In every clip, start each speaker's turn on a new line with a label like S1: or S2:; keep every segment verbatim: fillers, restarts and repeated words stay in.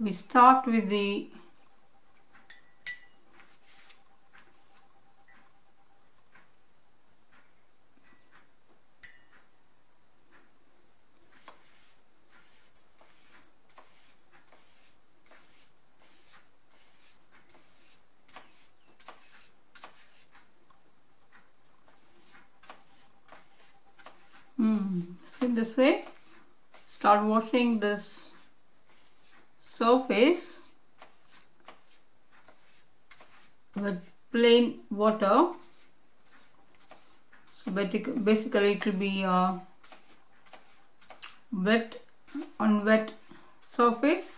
S1: we start with the hmm, see this way, start washing this surface with plain water. So basically it will be a wet on wet surface.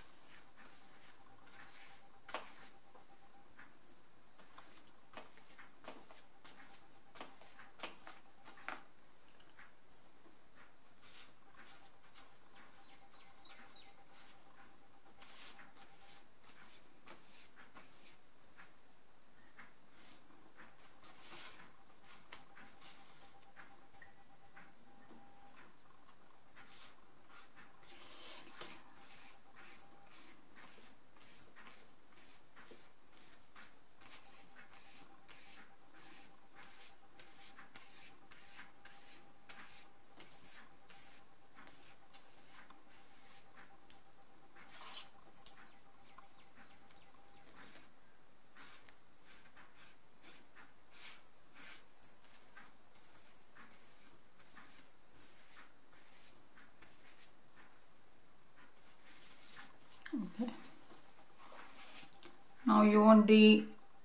S1: Okay. Now you want the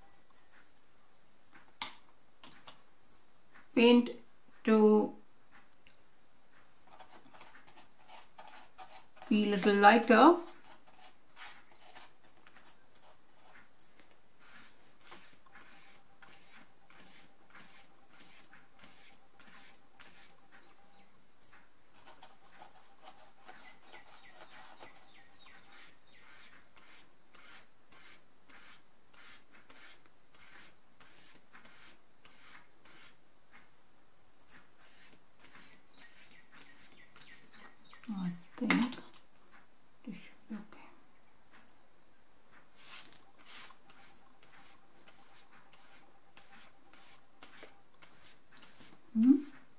S1: paint to be a little lighter. I think this should be okay. Hmm?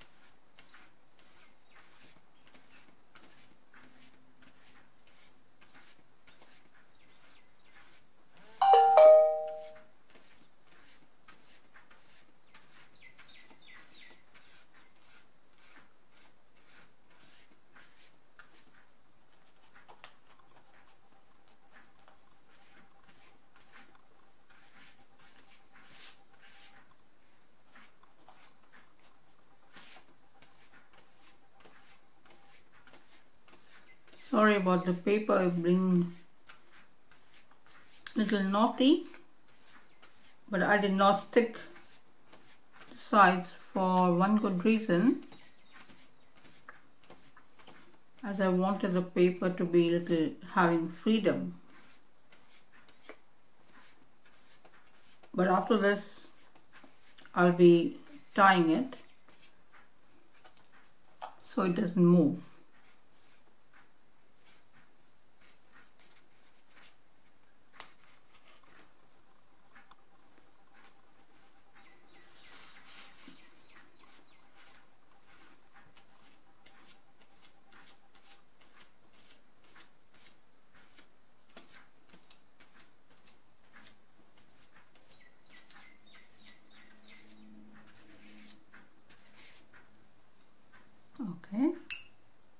S1: Sorry about the paper being a little naughty, but I did not stick the sides for one good reason, as I wanted the paper to be a little having freedom. But after this I'll be tying it so it doesn't move. Okay.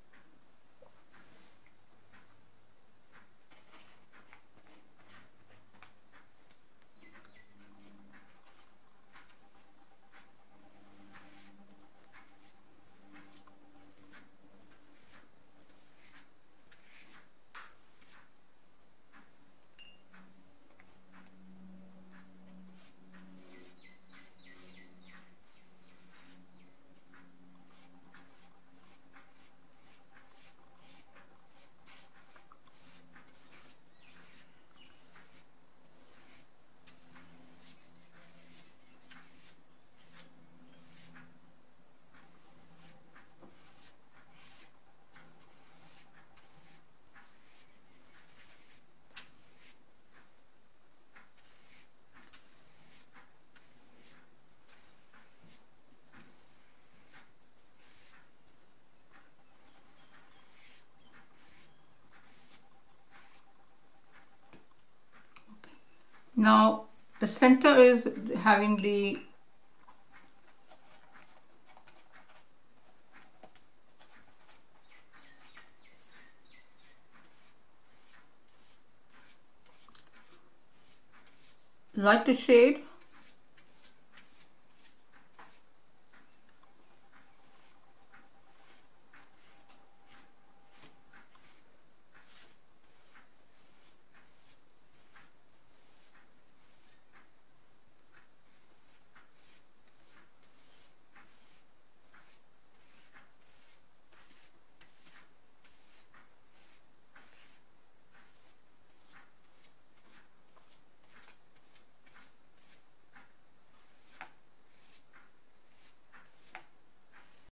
S1: Now the center is having the lighter shade,